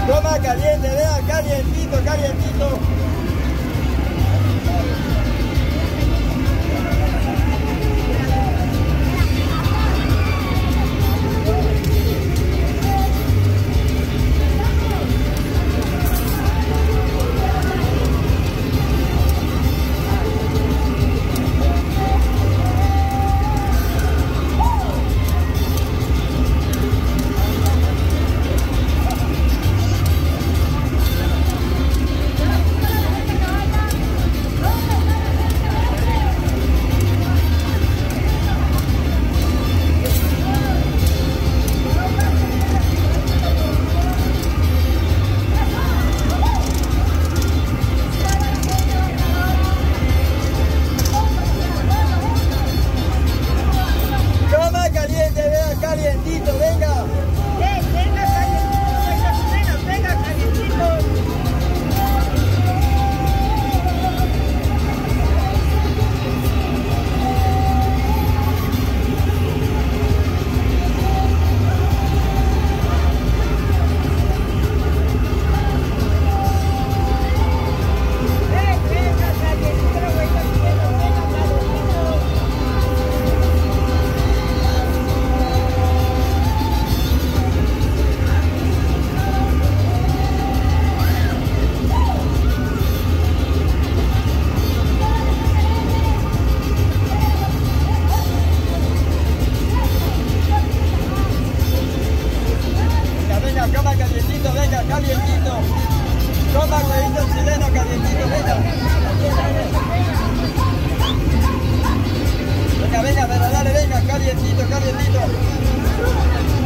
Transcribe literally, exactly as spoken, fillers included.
Toma caliente, vea, calientito, calientito. Calientito, venga. Eh, venga, calientito, venga, venga, calientito. Eh, venga, calientito, venga, venga, calientito. Coma calientito, venga, calientito. Coma huevito chileno calientito, venga. Venga, venga, pero dale, venga, calientito, calientito.